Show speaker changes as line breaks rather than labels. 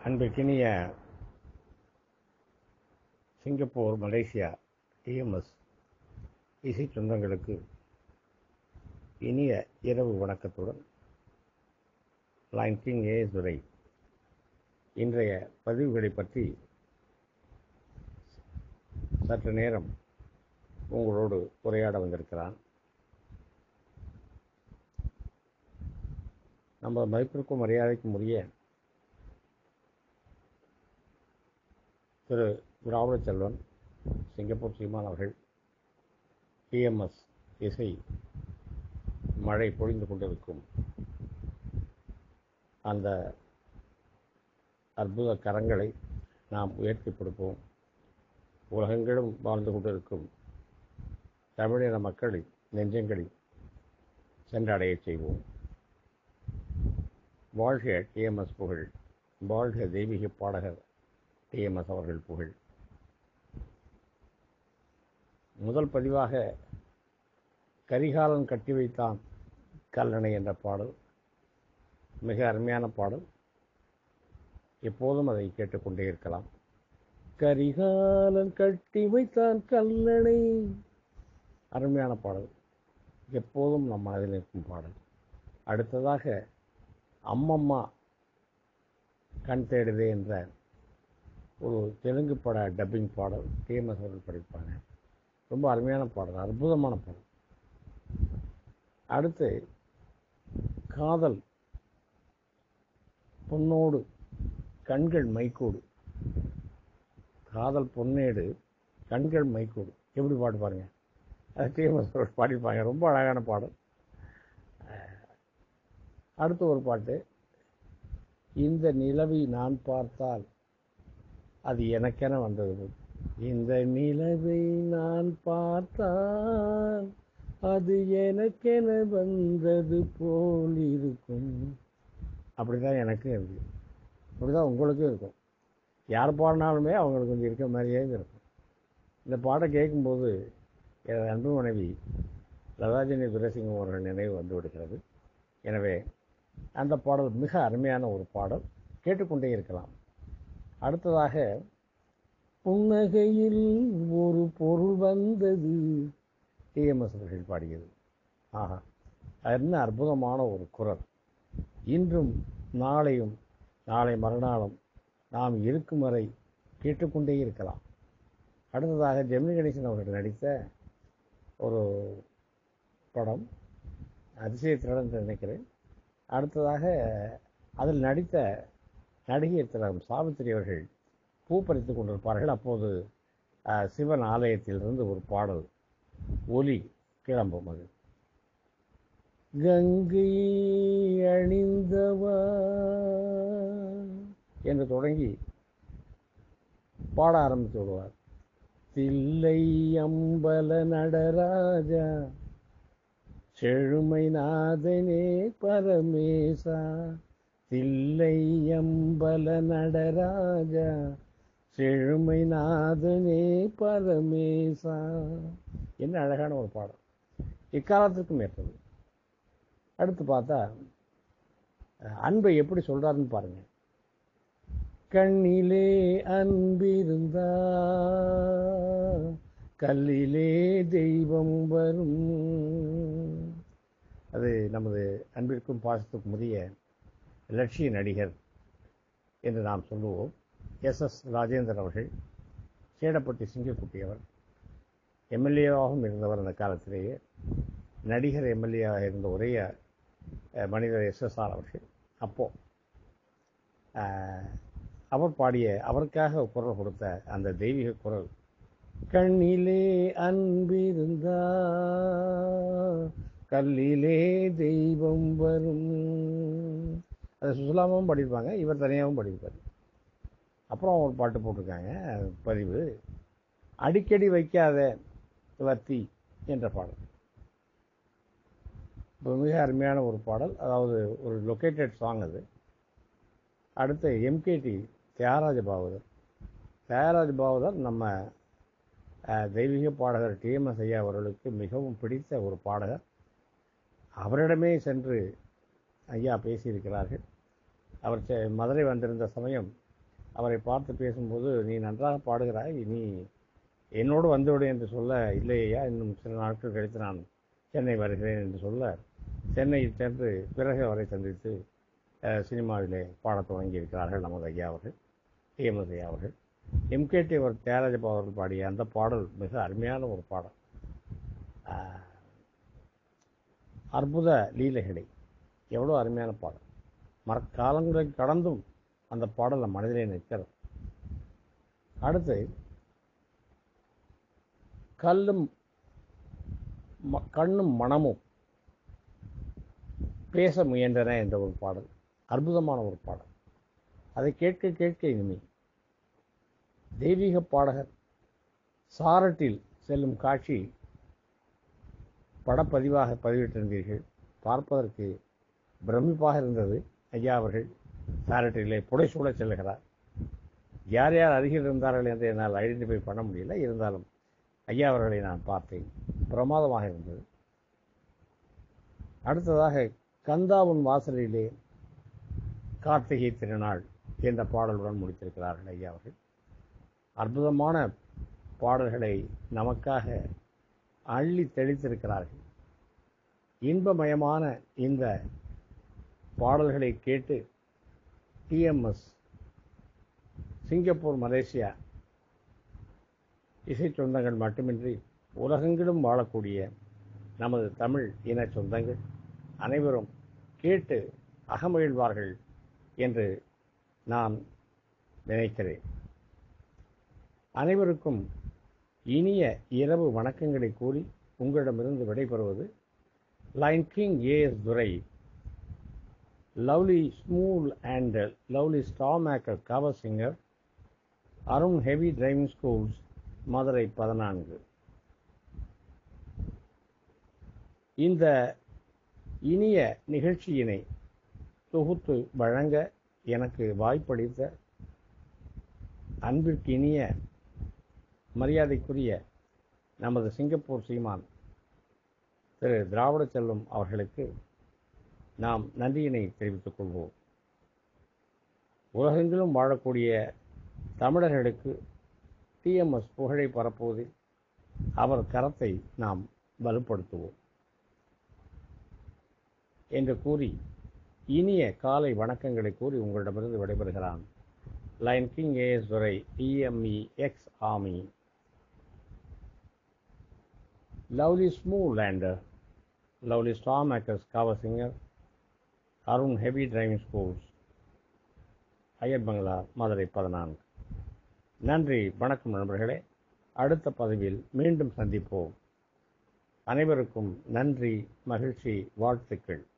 அன்பிற்கினிய Singapore, Malaysia TMS இசை சொந்தங்களுக்கு இனிய இரவு வணக்கத்துடன் லைன் கிங் துரை இன்றைய பதிவுகளை பற்றி சற்று நேரம் உங்களோடு உரையாட வந்திருக்கிறான். நம்ம மதிப்பிற்கும் மரியாதைக்கும் உரிய திரு திராவிட செல்வன் சிங்கப்பூர் சீமான் அவர்கள் டிஎம்எஸ் இசை மழை பொழிந்து கொண்டிருக்கும் அந்த அற்புத கரங்களை நாம் உயர்த்தி கொடுப்போம். உலகெங்கிலும் வாழ்ந்து கொண்டிருக்கும் தமிழின மக்களின் நெஞ்சங்களில் சென்றடைய செய்வோம். வாழ்க டிஎம்எஸ் புகழ், வாழ்க தெய்வீக பாடகர் டிஎம்எஸ் அவர்கள் புகழ். முதல் பதிவாக கரிகாலன் கட்டி வைத்தான் கல்லணை என்ற பாடல் மிக அருமையான பாடல். எப்போதும் அதை கேட்டுக்கொண்டே இருக்கலாம். கரிகாலன் கட்டி வைத்தான் கல்லணை, அருமையான பாடல், எப்போதும் நம் மனதில் இருக்கும் பாடல். அடுத்ததாக அம்மம்மா கண் தேடுதே என்ற ஒரு தெலுங்கு பட டப்பிங் பாடல் டிஎம்எஸ் அவர்கள் படிப்பாங்க. ரொம்ப அருமையான பாடல், அற்புதமான பாடல். அடுத்து காதல் பொன்னோடு கண்கள் மைக்கோடு, காதல் பொன்னேடு கண்கள் மைக்கோடு, எப்படி பாட்டு பாருங்க, அது டிஎம்எஸ் அவர்கள் பாடிப்பாங்க. ரொம்ப அழகான பாடல். அடுத்து ஒரு பாட்டு, இந்த நிலவை நான் பார்த்தால் அது எனக்கென வந்தது. இந்த நிலவை நான் பார்த்தால் அது எனக்கென வந்தது போல் இருக்கும். அப்படிதான் எனக்கும் இருக்கு, அப்படிதான் உங்களுக்கும் இருக்கும். யார் பாடினாலுமே அவங்களுக்கு கொஞ்சம் இருக்க மாதிரியே இருக்கும். இந்த பாட்டை கேட்கும்போது எனது அன்பு மனைவி லதாஜினி துரைசிங்கம் அவர்கள் நினைவு வந்து விடுகிறது. எனவே அந்த பாடல் மிக அருமையான ஒரு பாடல், கேட்டுக்கொண்டே இருக்கலாம். அடுத்ததாக புன்னகையில் ஒரு பொருள் வந்தது, டிஎம்எஸ் அவர்கள் பாடியது. ஆஹா, என்ன அற்புதமான ஒரு குரல். இன்றும் நாளையும் நாளை மறுநாளும் நாம் இருக்கும் வரை கேட்டுக்கொண்டே இருக்கலாம். அடுத்ததாக ஜெமினி கணேசன் அவர்கள் நடித்த ஒரு படம், அதிசயத்திரன் என்று நினைக்கிறேன். அடுத்ததாக அதில் நடித்த நடிகை திலகம் சாவித்திரி அவர்கள் பூ பறித்துக் கொண்டிருப்பார்கள். அப்போது சிவன் ஆலயத்திலிருந்து ஒரு பாடல் ஒலி கிளம்பும். அது கங்கை அணிந்தவா என்று தொடங்கி பாட ஆரம்பித்து விடுவார். தில்லை அம்பல நடராஜா செழுமை நாதனே பரமேசா, தில்லை அம்பல நடராஜா செழுமை நாதனே பரமேசா. என்ன அழகான ஒரு பாடல், இக்காலத்துக்கும் ஏற்றது. அடுத்து பார்த்தா அன்பை எப்படி சொல்றாருன்னு பாருங்க. கண்ணிலே அன்பிருந்தா கல்லிலே தெய்வம் வரும். அது நமது அன்பிற்கும் பாசத்துக்கும் உரிய லட்சிய நடிகர் என்று நாம் சொல்லுவோம். எஸ் ராஜேந்திரன் அவர்கள் சேடப்பட்டி சிங்கக்குட்டியவர், எம்எல்ஏவாகவும் இருந்தவர். அந்த காலத்திலேயே நடிகர் எம்எல்ஏவாக இருந்த ஒரே மனிதர் எஸ்எஸ்ஆர் அவர்கள். அப்போ அவர் பாடிய, அவருக்காக குரல் கொடுத்த அந்த தெய்வீக குரல், கண்ணிலே அன்பிருந்தா கல்லிலே தெய்வம் வரும். அதை சுசலாமாவும் படிப்பாங்க, இவர் தனியாகவும் படிப்பார். அப்புறம் ஒரு பாட்டு போட்டிருக்காங்க பதிவு, அடிக்கடி வைக்காத வத்தி என்ற பாடல். இப்போ மிக அருமையான ஒரு பாடல், அதாவது ஒரு லொக்கேட்டட் சாங் அது. அடுத்து எம்கேடி தியாகராஜ பாகவதர். தியாகராஜ பாகவதர் நம்ம தெய்வீக பாடகர் டிஎம்எஸ் ஐயா அவர்களுக்கு மிகவும் பிடித்த ஒரு பாடகர். அவரிடமே சென்று ஐயா பேசியிருக்கிறார்கள். அவர் மதுரை வந்திருந்த சமயம் அவரை பார்த்து பேசும்போது, நீ நன்றாக பாடுகிறாய், நீ என்னோடு வந்துவிடு என்று சொல்ல, இல்லையா இன்னும் சில நாட்கள் கழித்து நான் சென்னை வருகிறேன் என்று சொல்ல, சென்னையில் சென்று பிறகு அவரை சந்தித்து சினிமாவிலே பாடத் தொடங்கியிருக்கிறார்கள் நமது ஐயா அவர்கள், டிஎம்எஸ் ஐயா அவர்கள். எம்கேடி அவர் தியாகராஜப்பா அவர்கள் பாடிய அந்த பாடல் மிக அருமையான ஒரு பாடல். அற்புத லீலைகளை, எவ்வளோ அருமையான பாடல். காலங்களை கடந்தும் அந்த பாடல் நம் மனதிலே நிற்கிறது. அடுத்து கண்ணும் மனமும் பேச முயன்றன என்ற ஒரு பாடல், அற்புதமான ஒரு பாடல். அதை கேட்க கேட்க இனிமை. தெய்வீக பாடகர் சாரட்டில் செல்லும் காட்சி படப்பதிவாக பதிவிட்டிருந்தீர்கள். பார்ப்பதற்கு பிரமிப்பாக இருந்தது. ஐயா அவர்கள் சாரட்டிலே புடைசூழ செல்கிறார். யார் யார் அருகில் இருந்தார்கள் என்று என்னால் ஐடென்டிஃபை பண்ண முடியல. இருந்தாலும் ஐயா அவர்களை நான் பார்த்தேன். பிரமாதமாக இருந்தது. அடுத்ததாக கந்தாவின் வாசலிலே கார்த்திகை திருநாள் என்ற பாடலுடன் முடித்திருக்கிறார்கள் ஐயா அவர்கள். அற்புதமான பாடல்களை நமக்காக அள்ளி தெளித்திருக்கிறார்கள். இன்பமயமான இந்த பாடல்களை கேட்டு டிஎம்எஸ் சிங்கப்பூர், மலேசியா இசை சொந்தங்கள் மட்டுமின்றி உலகெங்கிலும் வாழக்கூடிய நமது தமிழ் இன சொந்தங்கள் அனைவரும் கேட்டு அகமகிழ்வார்கள் என்று நான் நினைக்கிறேன். அனைவருக்கும் இனிய இரவு வணக்கங்களை கூறி உங்களிடமிருந்து விடைபெறுவது line king AS Durai, lovely smule and lovely star maker cover singer, Arun heavy driving schools, Madurai 14. இந்த இனிய நிகழ்ச்சியினை தொகுத்து வழங்க எனக்கு வாய்ப்பளித்த அன்பிற்கு இனிய மரியாதைக்குரிய நமது சிங்கப்பூர் சீமான் திரு திராவிட செல்வம் அவர்களுக்கு நாம் நன்றியினை தெரிவித்துக் கொள்வோம். உலகெங்கிலும் வாழக்கூடிய தமிழர்களுக்கு டிஎம்எஸ் புகழை பரப்புவதில் அவர் கரத்தை நாம் வலுப்படுத்துவோம் என்று கூறி இனிய காலை வணக்கங்களை கூறி உங்களிடமிருந்து விடைபெறுகிறான் line king AS Durai, EMEX army. Lovely smule and lovely star makers cover singer, Arun heavy driving schools, Iyer Bungalow, Madurai 14. நன்றி, வணக்கம் நண்பர்களே. அடுத்த பதிவில் மீண்டும் சந்திப்போம். அனைவருக்கும் நன்றி, மகிழ்ச்சி, வாழ்த்துக்கள்.